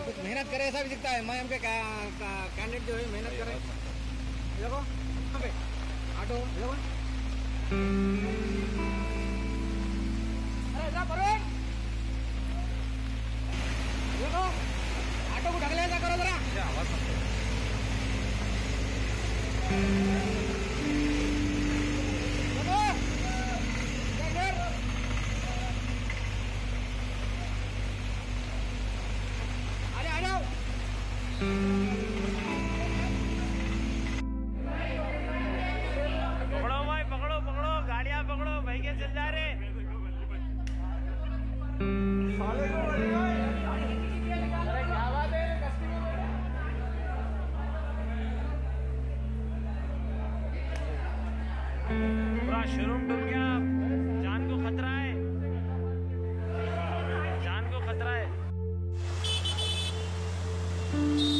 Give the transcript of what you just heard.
कुछ मेहनत करे ऐसा भी दिखता है। मैं हमके कैंडिडेट जो है मेहनत करे। देखो यहाँ पे ऑटो देखो, अरे ऐसा परवेज देखो ऑटो को ढक ले, ऐसा करो जरा। आवाज पकड़ो भाई, पकड़ो पकड़ो, गाड़ियां पकड़ो, भाई के चल जा रहे। क्या बात है, पूरा शोरूम डूब गया। जान को खतरा है, जान को खतरा है।